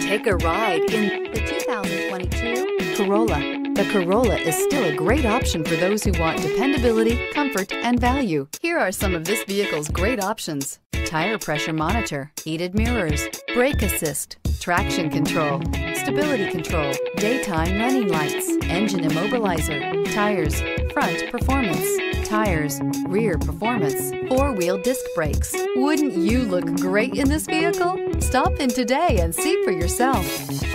Take a ride in the 2022 Corolla. The Corolla is still a great option for those who want dependability, comfort, and value. Here are some of this vehicle's great options: tire pressure monitor, heated mirrors, brake assist, traction control, stability control, daytime running lights, engine immobilizer, tires, front performance, tires, rear performance, four-wheel disc brakes. Wouldn't you look great in this vehicle? Stop in today and see for yourself.